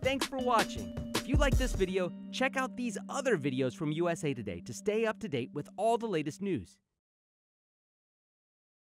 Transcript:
Thanks for watching. If you like this video, check out these other videos from USA Today to stay up to date with all the latest news.